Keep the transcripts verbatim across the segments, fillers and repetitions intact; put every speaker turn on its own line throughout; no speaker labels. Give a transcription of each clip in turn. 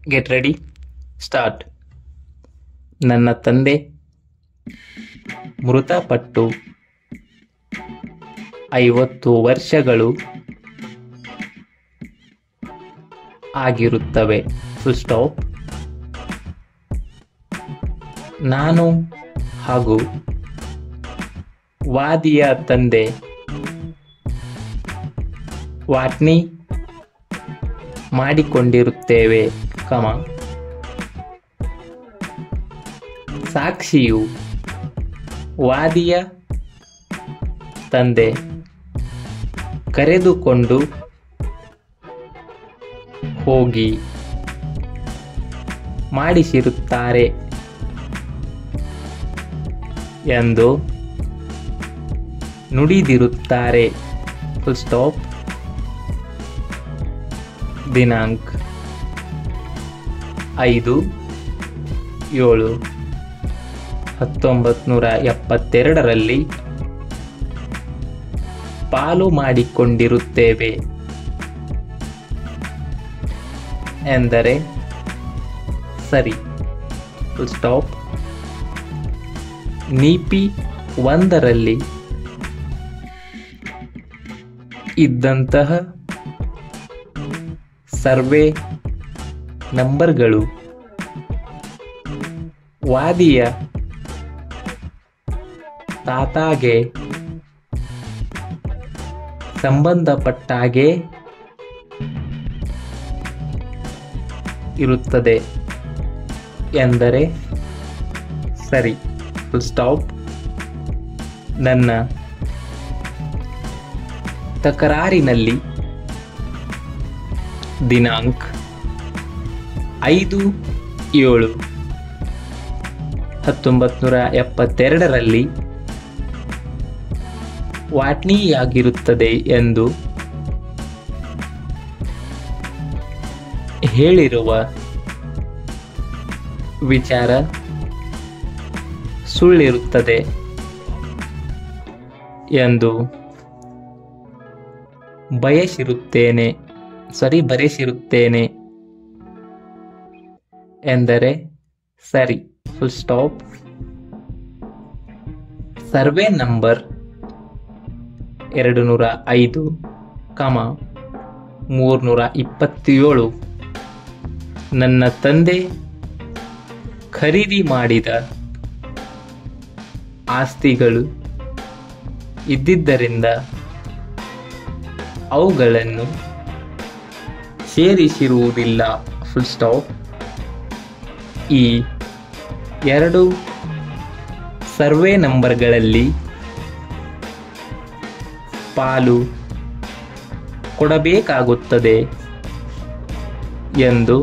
Get ready, start. ನನ್ನ ತಂದೆ ಮೃತಪಟ್ಟು ಐವತ್ತು ವರ್ಷಗಳು ಆಗಿರುತ್ತವೆ. Full stop. ನಾನು ಹಾಗೂ ವಾದಿಯ ತಂದೆ ವಾಟ್ನಿ ಮಾಡಿಕೊಂಡಿರುತ್ತೇವೆ, ಕಮ. ಸಾಕ್ಷಿಯು ವಾದಿಯ ತಂದೆ ಕರೆದುಕೊಂಡು ಹೋಗಿ ಮಾಡಿಸಿರುತ್ತಾರೆ ಎಂದು ನುಡಿದಿರುತ್ತಾರೆ. Full stop. ದಿನಾಂಕ ಐದು ಏಳು ಹತ್ತೊಂಬತ್ತು ನೂರ ಎಪ್ಪತ್ತೆರಡರಲ್ಲಿ ಪಾಲು ಮಾಡಿಕೊಂಡಿರುತ್ತೇವೆ ಎಂದರೆ ಸರಿ. Full stop. ನೀತಿ ಒಂದರಲ್ಲಿ ಇದ್ದಂತಹ ಸರ್ವೆ ನಂಬರ್ಗಳು ವಾದಿಯ ತಾತಾಗೆ ಸಂಬಂಧಪಟ್ಟಾಗೆ ಇರುತ್ತದೆ ಎಂದರೆ ಸರಿ. Full stop. ನನ್ನ ತಕರಾರಿನಲ್ಲಿ ದಿನಾಂಕ ಐದು ಏಳು ಹತ್ತೊಂಬತ್ತು ನೂರ ಎಪ್ಪತ್ತೆರಡರಲ್ಲಿ ವಾಟ್ನಿಯಾಗಿರುತ್ತದೆ ಎಂದು ಹೇಳಿರುವ ವಿಚಾರ ಸುಳ್ಳಿರುತ್ತದೆ ಎಂದು ಬಯಸಿರುತ್ತೇನೆ ಸರಿ ಬರೆಸಿರುತ್ತೇನೆ ಎಂದರೆ ಸರಿ. Full stop. ಸರ್ವೆ ನಂಬರ್ ಎರಡು ನೂರ ಐದು ಕಮ ಮೂರ್ನೂರ ಇಪ್ಪತ್ತೇಳು ನನ್ನ ತಂದೆ ಖರೀದಿ ಮಾಡಿದ ಆಸ್ತಿಗಳು ಇದ್ದಿದ್ದರಿಂದ ಅವುಗಳನ್ನು ಸೇರಿಸಿರುವುದಿಲ್ಲ. Full stop. ಈ ಎರಡು ಸರ್ವೆ ನಂಬರ್ಗಳಲ್ಲಿ ಪಾಲು ಕೊಡಬೇಕಾಗುತ್ತದೆ ಎಂದು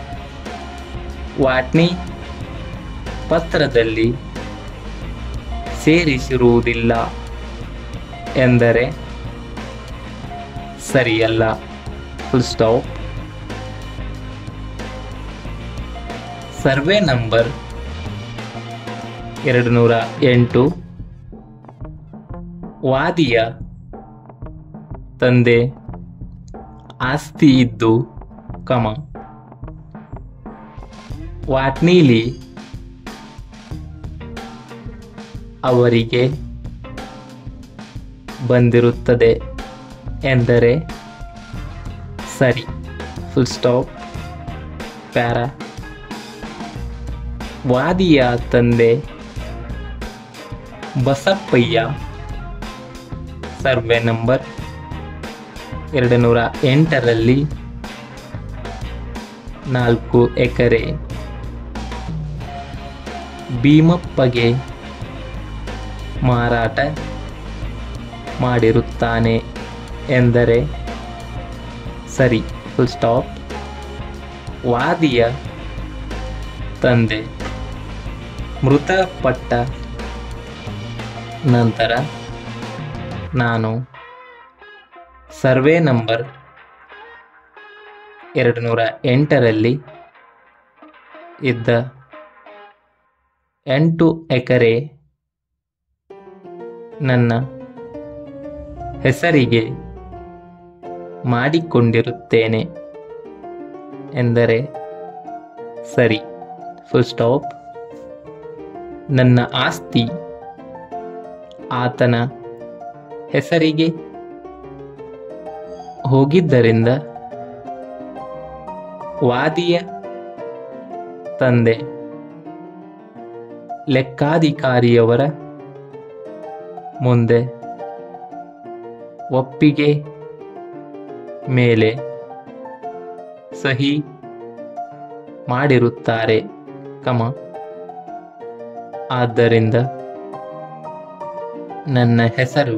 ವಾಟ್ನಿ ಪತ್ರದಲ್ಲಿ ಸೇರಿಸಿರುವುದಿಲ್ಲ ಎಂದರೆ ಸರಿಯಲ್ಲ. Full stop. ಸರ್ವೆ ನಂಬರ್ ಎರಡು ನೂರ ಎಂಟು ವಾದಿಯ ತಂದೆ ಆಸ್ತಿ ಇದ್ದು ಕಮ ವಾಟ್ನಿಲಿ ಅವರಿಗೆ ಬಂದಿರುತ್ತದೆ ಎಂದರೆ ಸರಿ. Full stop. ಪ್ಯಾರಾ ವಾದಿಯ ತಂದೆ ಬಸಪ್ಪಯ್ಯ ಸರ್ವೆ ನಂಬರ್ ಎರಡು ನೂರ ಎಂಟರಲ್ಲಿ ನಾಲ್ಕು ಎಕರೆ ಭೀಮಪ್ಪಗೆ ಮಾರಾಟ ಮಾಡಿರುತ್ತಾನೆ ಎಂದರೆ ಸರಿ. Full stop. ವಾದಿಯ ತಂದೆ ಮೃತಪಟ್ಟ ನಂತರ ನಾನು ಸರ್ವೆ ನಂಬರ್ ಎರಡು ನೂರ ಎಂಟರಲ್ಲಿ ಇದ್ದ ಎಂಟು ಎಕರೆ ನನ್ನ ಹೆಸರಿಗೆ ಮಾಡಿಕೊಂಡಿರುತ್ತೇನೆ ಎಂದರೆ ಸರಿ, ಫುಲ್ ಸ್ಟಾಪ್. ನನ್ನ ಆಸ್ತಿ ಆತನ ಹೆಸರಿಗೆ ಹೋಗಿದ್ದರಿಂದ ವಾದಿಯ ತಂದೆ ಲೆಕ್ಕಾಧಿಕಾರಿಯವರ ಮುಂದೆ ಒಪ್ಪಿಗೆ ಮೇಲೆ ಸಹಿ ಮಾಡಿರುತ್ತಾರೆ, ಕಮ ಆದ್ದರಿಂದ ನನ್ನ ಹೆಸರು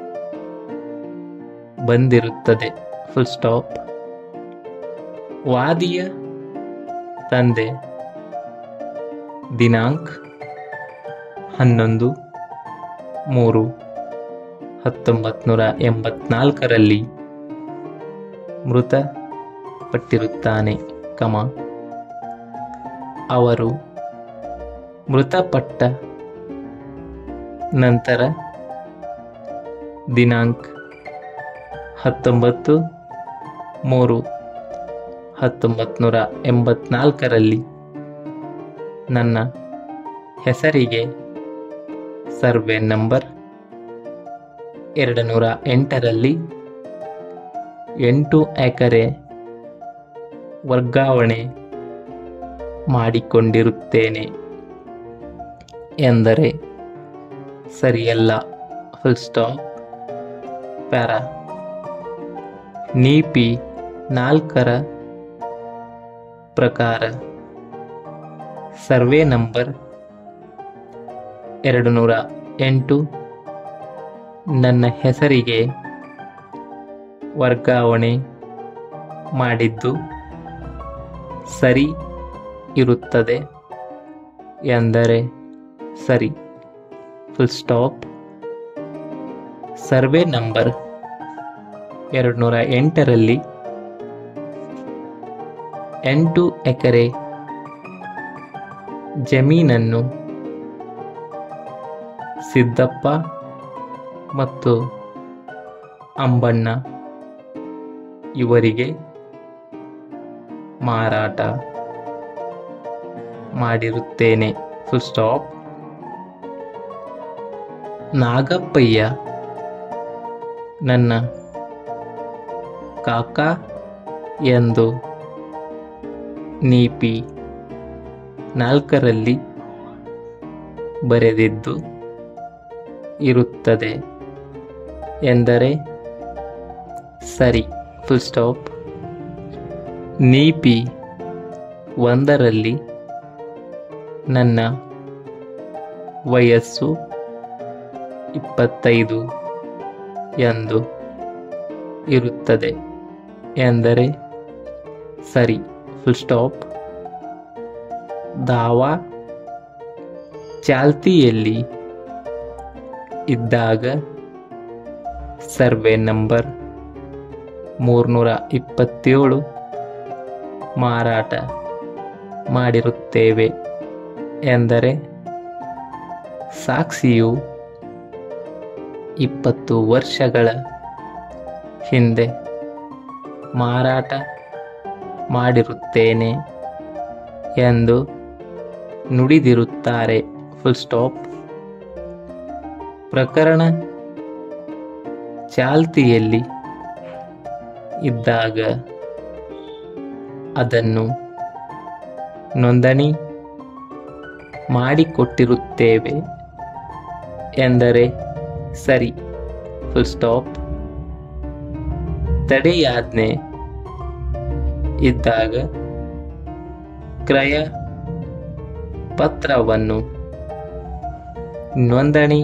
ಬಂದಿರುತ್ತದೆ, ಫುಲ್ ಸ್ಟಾಪ್. ವಾದಿಯ ತಂದೆ ದಿನಾಂಕ ಹನ್ನೊಂದು ಮೂರು ಹತ್ತೊಂಬತ್ತು ನೂರ ಎಂಬತ್ನಾಲ್ಕರಲ್ಲಿ ಮೃತಪಟ್ಟಿರುತ್ತಾನೆ, ಕಮ ಅವರು ಮೃತಪಟ್ಟ ನಂತರ ದಿನಾಂಕ ಹತ್ತೊಂಬತ್ತು ಮೂರು ಹತ್ತೊಂಬತ್ತು ನೂರ ಎಂಬತ್ನಾಲ್ಕರಲ್ಲಿ ನನ್ನ ಹೆಸರಿಗೆ ಸರ್ವೆ ನಂಬರ್ ಎರಡು ನೂರ ಎಂಟರಲ್ಲಿ ಎಂಟು ಎಕರೆ ವರ್ಗಾವಣೆ ಮಾಡಿಕೊಂಡಿರುತ್ತೇನೆ ಎಂದರೆ ಸರಿಯಲ್ಲ, ಫುಲ್ ಸ್ಟಾಪ್. ಪ್ಯಾರ ನೀಪಿ ನಾಲ್ಕರ ಪ್ರಕಾರ ಸರ್ವೆ ನಂಬರ್ ಎರಡು ನೂರ ಎಂಟು ನನ್ನ ಹೆಸರಿಗೆ ವರ್ಗಾವಣೆ ಮಾಡಿದ್ದು ಸರಿ ಇರುತ್ತದೆ ಎಂದರೆ ಸರಿ, ಫುಲ್ ಸ್ಟಾಪ್. ಸರ್ವೆ ನಂಬರ್ ಎರಡು ನೂರ ಎಂಟರಲ್ಲಿ ಎಂಟು ಎಕರೆ ಜಮೀನನ್ನು ಸಿದ್ದಪ್ಪ ಮತ್ತು ಅಂಬಣ್ಣ ಇವರಿಗೆ ಮಾರಾಟ ಮಾಡಿರುತ್ತೇನೆ, ಫುಲ್ ಸ್ಟಾಪ್. ನಾಗಪ್ಪಯ್ಯ ನನ್ನ ಕಾಕ ಎಂದು ನೀಪಿ ನಾಲ್ಕರಲ್ಲಿ ಬರೆದಿದ್ದು ಇರುತ್ತದೆ ಎಂದರೆ ಸರಿ, ಫುಲ್ ಸ್ಟಾಪ್. ನೀಪಿ ಒಂದರಲ್ಲಿ ನನ್ನ ವಯಸ್ಸು ಇಪ್ಪತ್ತೈದು ಎಂದು ಇರುತ್ತದೆ ಎಂದರೆ ಸರಿ, ಫುಲ್ ಸ್ಟಾಪ್. ದಾವಾ ಚಾಲ್ತಿಯಲ್ಲಿ ಇದ್ದಾಗ ಸರ್ವೆ ನಂಬರ್ ಮೂರ್ನೂರ ಇಪ್ಪತ್ತೇಳು ಮಾರಾಟ ಮಾಡಿರುತ್ತೇವೆ ಎಂದರೆ ಸಾಕ್ಷಿಯು ಇಪ್ಪತ್ತು ವರ್ಷಗಳ ಹಿಂದೆ ಮಾರಾಟ ಮಾಡಿರುತ್ತೇನೆ ಎಂದು ನುಡಿದಿರುತ್ತಾರೆ, ಫುಲ್ ಸ್ಟಾಪ್. ಪ್ರಕರಣ ಚಾಲ್ತಿಯಲ್ಲಿ ಇದ್ದಾಗ ಅದನ್ನು ನೋಂದಣಿ ಮಾಡಿಕೊಟ್ಟಿರುತ್ತೇವೆ ಎಂದರೆ ಸರಿ, ಫುಲ್ ಸ್ಟಾಪ್. ತಡೆಯಾಜ್ಞೆ ಇದ್ದಾಗ ಕ್ರಯ ಪತ್ರವನ್ನು ನೋಂದಣಿ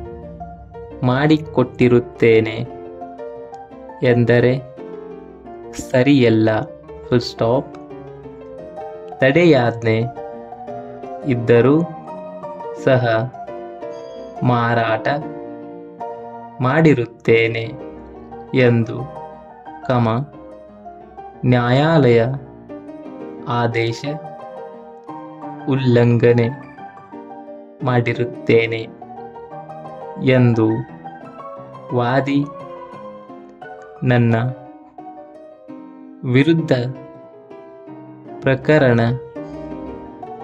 ಮಾಡಿಕೊಟ್ಟಿರುತ್ತೇನೆ ಎಂದರೆ ಸರಿಯಲ್ಲ, ಫುಲ್ ಸ್ಟಾಪ್. ತಡೆಯಾಜ್ಞೆ ಇದ್ದರೂ ಸಹ ಮಾರಾಟ ಮಾಡಿರುತ್ತೇನೆ ಎಂದು ಕಮ ನ್ಯಾಯಾಲಯ ಆದೇಶ ಉಲ್ಲಂಘನೆ ಮಾಡಿರುತ್ತೇನೆ ಎಂದು ವಾದಿ ನನ್ನ ವಿರುದ್ಧ ಪ್ರಕರಣ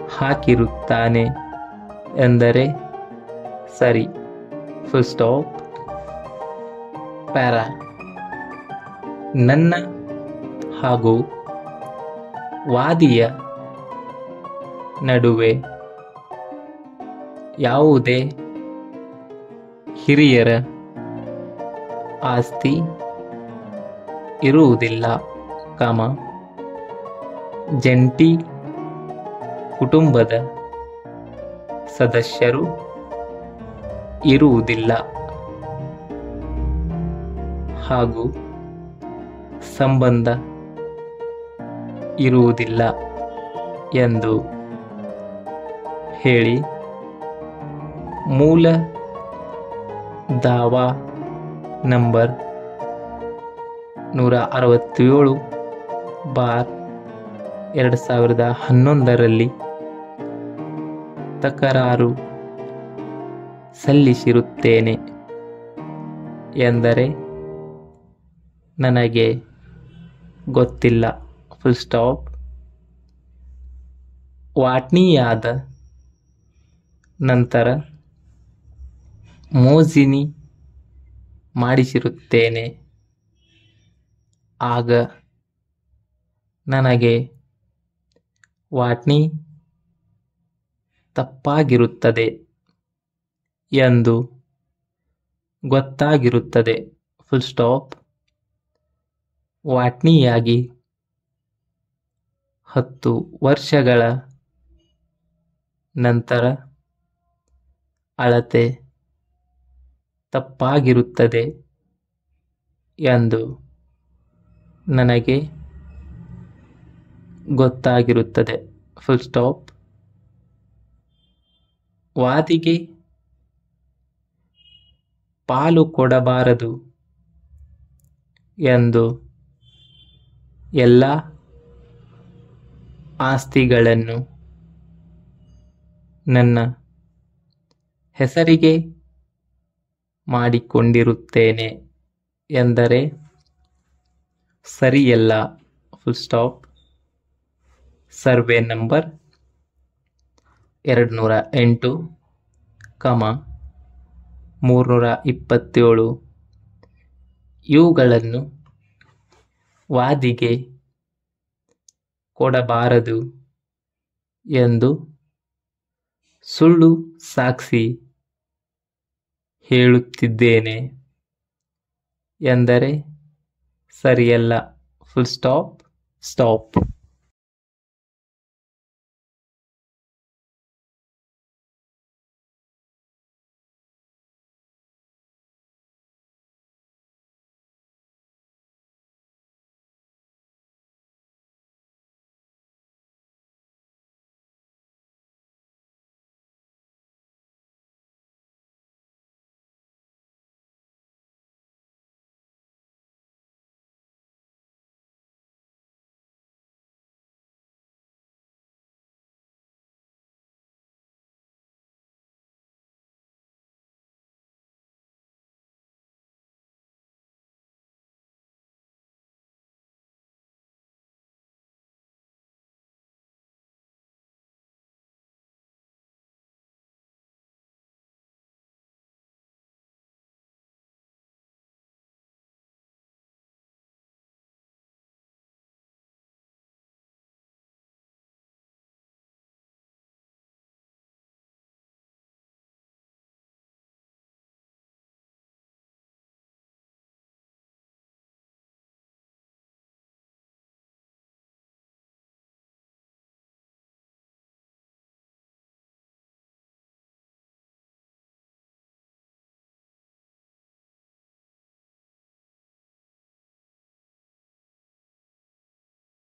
ಹಾಕಿರುತ್ತಾನೆ ಎಂದರೆ ಸರಿ. Full stop. ಪ್ಯಾರಾ. ನನ್ನ ಹಾಗೂ ವಾದಿಯ ನಡುವೆ ಯಾವುದೇ ಹಿರಿಯರ ಆಸ್ತಿ ಇರುವುದಿಲ್ಲ, ಕಾಮ ಜಂಟಿ ಕುಟುಂಬದ ಸದಸ್ಯರು ಇರುವುದಿಲ್ಲ ಹಾಗೂ ಸಂಬಂಧ ಇರುವುದಿಲ್ಲ ಎಂದು ಹೇಳಿ ಮೂಲ ದಾವಾ ನಂಬರ್ ನೂರ ಅರವತ್ತೇಳು ಬಾರ್ ಎರಡು ಸಾವಿರದ ಹನ್ನೊಂದರಲ್ಲಿ ತಕರಾರು ಸಲ್ಲಿಸಿರುತ್ತೇನೆ ಎಂದರೆ ನನಗೆ ಗೊತ್ತಿಲ್ಲ. Full stop. ವಾಟ್ನಿಯಾದ ನಂತರ ಮೋಜಿನಿ ಮಾಡಿಸಿರುತ್ತೇನೆ, ಆಗ ನನಗೆ ವಾಟ್ನಿ ತಪ್ಪಾಗಿರುತ್ತದೆ ಎಂದು ಗೊತ್ತಾಗಿರುತ್ತದೆ. Full stop. ವಾಟ್ನಿಯಾಗಿ ಹತ್ತು ವರ್ಷಗಳ ನಂತರ ಅಳತೆ ತಪ್ಪಾಗಿರುತ್ತದೆ ಎಂದು ನನಗೆ ಗೊತ್ತಾಗಿರುತ್ತದೆ. Full stop. ವಾದಿಗೆ ಪಾಲು ಕೊಡಬಾರದು ಎಂದು ಎಲ್ಲ ಆಸ್ತಿಗಳನ್ನು ನನ್ನ ಹೆಸರಿಗೆ ಮಾಡಿಕೊಂಡಿರುತ್ತೇನೆ ಎಂದರೆ ಸರಿಯಲ್ಲ. Full stop. ಸರ್ವೆ ನಂಬರ್ ಎರಡು ನೂರ ಎಂಟು ಕಮ ಮೂರುನೂರ ಇಪ್ಪತ್ತೇಳು ಇವುಗಳನ್ನು ವಾದಿಗೆ ಕೊಡಬಾರದು ಎಂದು ಸುಳ್ಳು ಸಾಕ್ಷಿ ಹೇಳುತ್ತಿದ್ದೇನೆ ಎಂದರೆ ಸರಿಯಲ್ಲ. Full stop. ಸ್ಟಾಪ್.